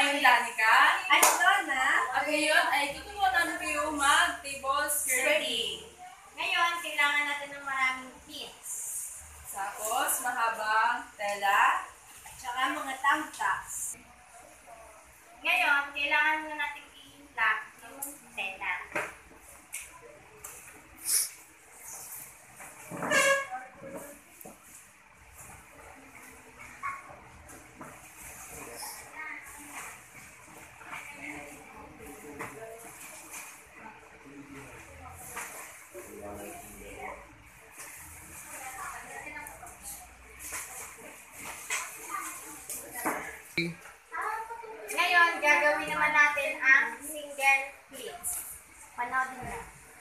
ngayon, Danica. Ay, Donna. At ngayon ay tuturuan kayo mag-table skirting. Ngayon, kailangan natin ng maraming pins. Tapos, mahabang tela. At saka mga thumbtacks. Ngayon, kailangan na natin i-lock yung tela. Ngayon, gagawin naman natin ang single pleats. Panoodin na.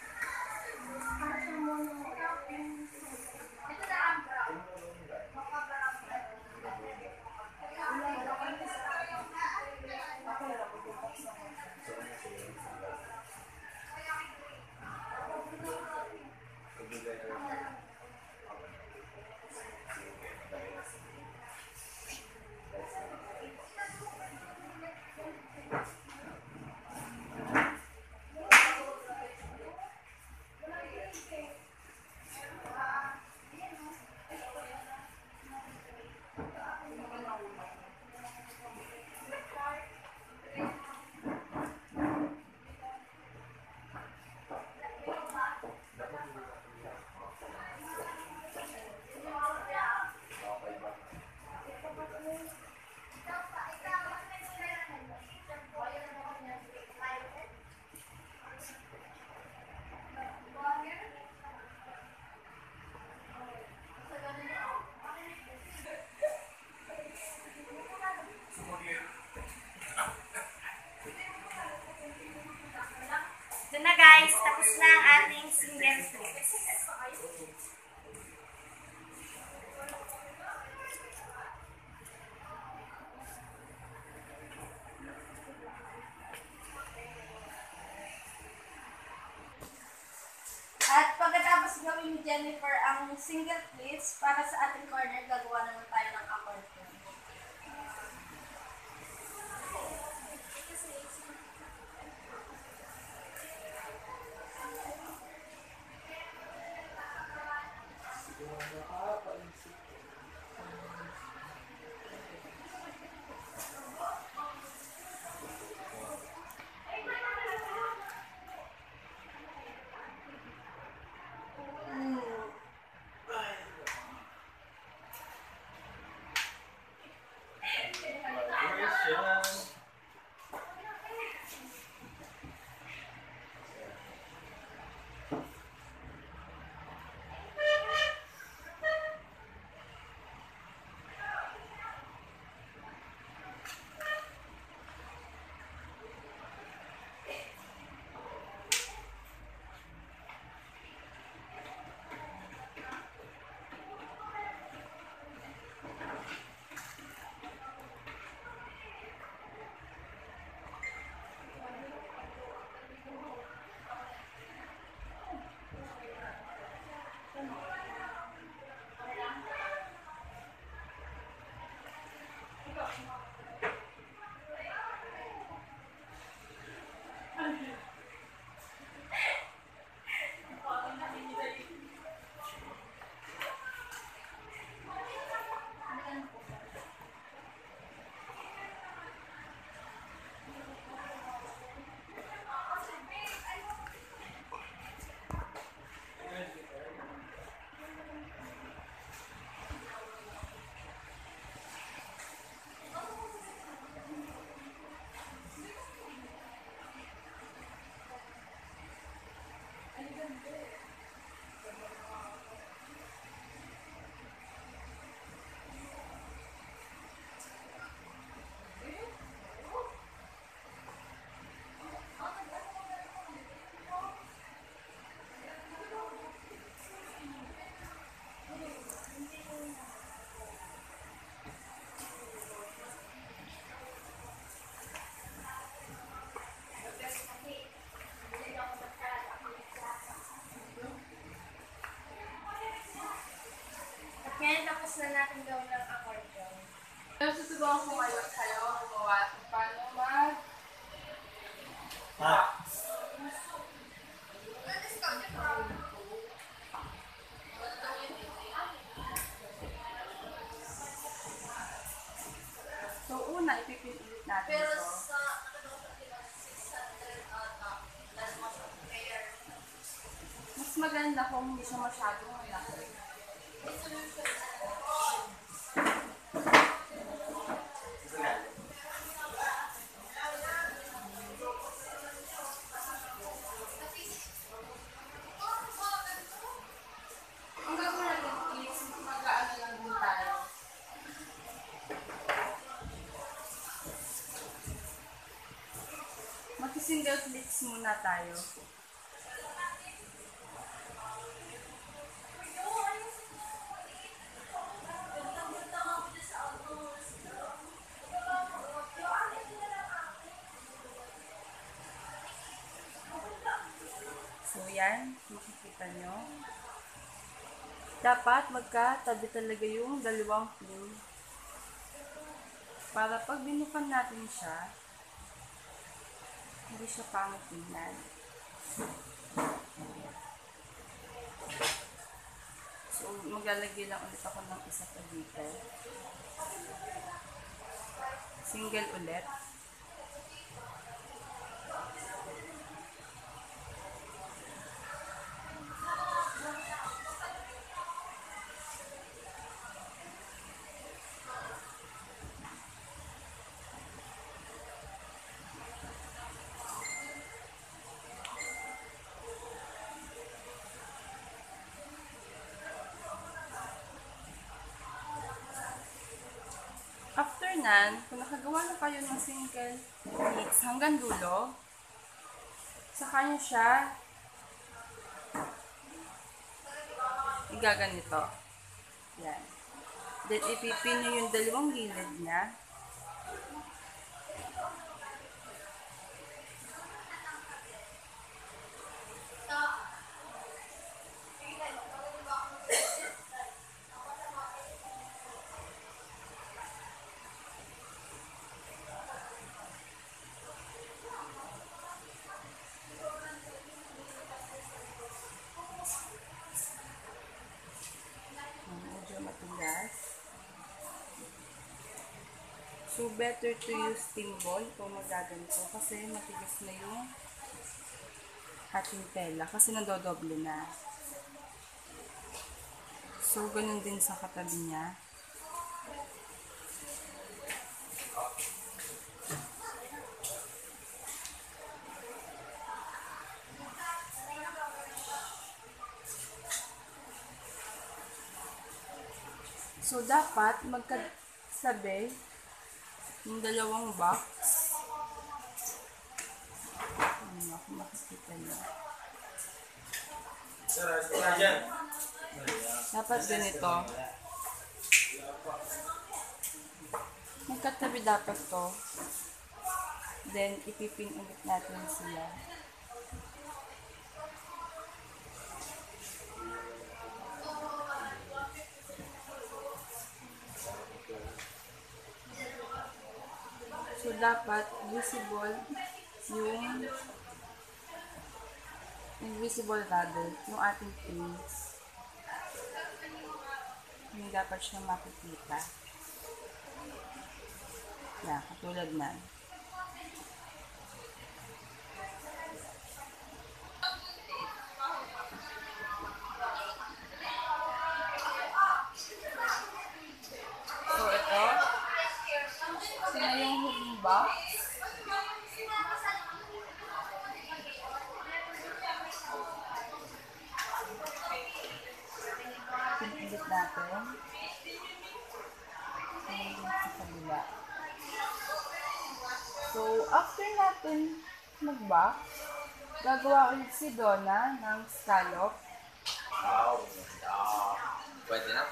Ito na guys, tapos na ang ating single pleats. At pagkatapos gawin ni Jennifer ang single pleats, para sa ating corner, gagawa naman tayo ng accordion. Ngayon, tapos na natin gawin ng accordion. Susubukan ko kayo gumawa kung paano na, ipipin ulit natin Pero ito. sa, nakadoktor din ang 600 ata. Last month of prayer. Mas maganda kung hindi siya masyadong malaki. Ang gagawin natin is mag-aano lang din tayo. Mag-single flits muna tayo. So yan, makikita nyo. Dapat magkatabi talaga yung dalawang pin. Para pag binukan natin siya, hindi siya pangit tingnan. So, maglalagay lang ulit ako ng isa pa dito. Single ulit. After nan, kung nakagawa na kayo ng single pleats hanggang dulo, saka nyo siya igaganito. Yan. Then, ipipin nyo yung dalawang gilid niya. Medyo matigas. So, better to use steam ball kung magaganito kasi matigas na yung ating tela kasi nadodoble na. So, ganun din sa katabi niya. So, dapat magkasabi yung dalawang box. Ano ako makikita niyo. Dapat ganito. Magkatabi dapat to. Then, ipipin ulit natin sila. So, dapat visible yung invisible rather, yung ating pins. Hindi dapat siya makikita. Yan, katulad na. So, ito. Sina yung huling box. Pinilit natin. Pinilit sa kabila. So, after natin mag-box, gagawa ulit si Donna ng scallop. Wow. Pwede na.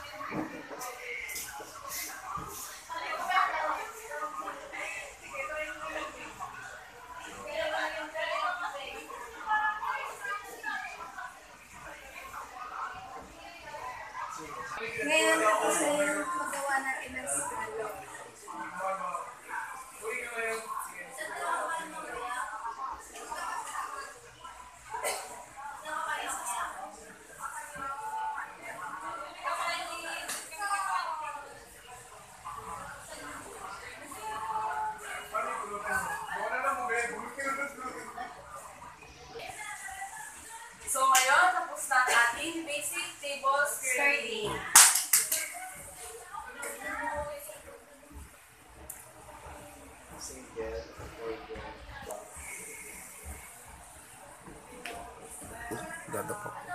Ngayon, kasi magawa natin ng scallop. Dado po.